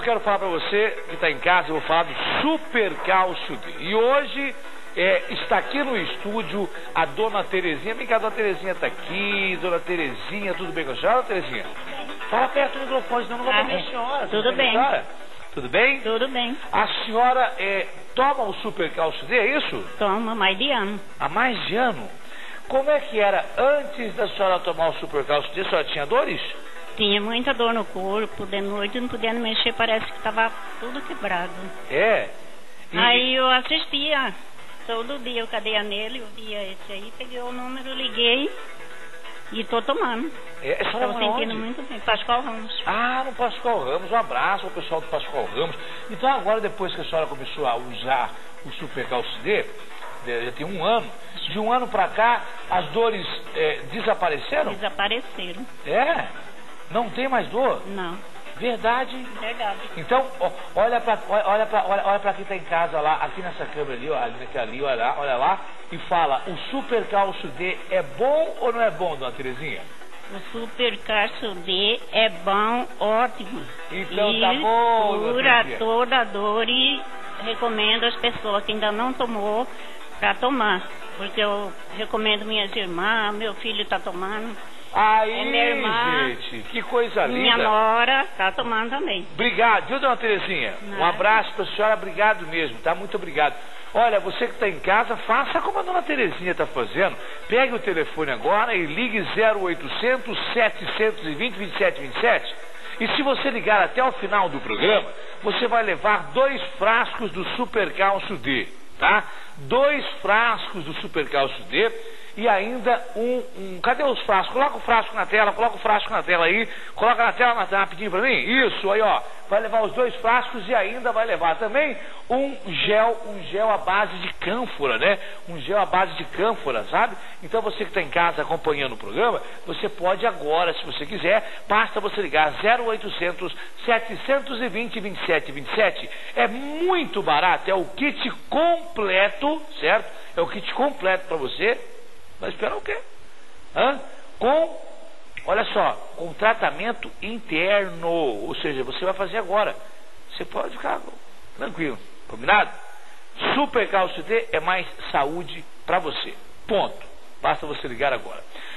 quero falar para você que está em casa, eu vou falar do Super Cálcio D. E hoje está aqui no estúdio a dona Terezinha. Vem cá, dona Terezinha está aqui. Dona Terezinha, tudo bem com a senhora, dona Terezinha? Fala perto do microfone, senão não vou ouvir a senhora. Tudo bem. Tudo bem? Tudo bem. A senhora toma o Super Cálcio D, é isso? Toma mais de ano. Há mais de ano? Como é que era antes da senhora tomar o Super Cálcio D? A senhora tinha dores? Tinha muita dor no corpo, de noite não podia mexer, parece que estava tudo quebrado. É? Aí eu assistia, todo dia eu cadeia nele, eu via esse aí, peguei o número, liguei e tô tomando. Estou sentindo muito bem. Pascoal Ramos. Ah, no Pascoal Ramos, um abraço ao pessoal do Pascoal Ramos. Então agora, depois que a senhora começou a usar o Super Cálcio D, já tem um ano, de um ano pra cá, as dores desapareceram? Desapareceram. É? Não tem mais dor? Não. Verdade? Verdade. Então, olha pra quem tá em casa lá, aqui nessa câmera ali, ó, ali, olha lá, e fala, o Super Cálcio D é bom ou não é bom, dona Terezinha? O Super Cálcio D é bom, ótimo. Então e tá bom, cura toda a dor e recomendo às pessoas que ainda não tomou para tomar. Porque eu recomendo minhas irmãs, meu filho está tomando. Aí, minha irmã, gente, que coisa linda. Minha nora está tomando também. Obrigado, viu, dona Terezinha? Um abraço para a senhora, obrigado mesmo, tá? Muito obrigado. Olha, você que está em casa, faça como a dona Terezinha está fazendo. Pegue o telefone agora e ligue 0800 720 2727. E se você ligar até o final do programa, você vai levar 2 frascos do Super Cálcio D, tá? 2 frascos do Super Cálcio D. E ainda cadê os frascos? Coloca o frasco na tela, aí. Coloca na tela rapidinho pra mim. Isso, aí ó. Vai levar os 2 frascos e ainda vai levar também um gel à base de cânfora, né? Um gel à base de cânfora, sabe? Então você que está em casa acompanhando o programa, você pode agora, se você quiser, basta você ligar 0800 720 2727. É muito barato, é o kit completo, certo? É o kit completo para você. Vai esperar o quê? Olha só, com tratamento interno, ou seja, você vai fazer agora. Você pode ficar tranquilo, combinado? Super Cálcio D é mais saúde para você. Ponto. Basta você ligar agora.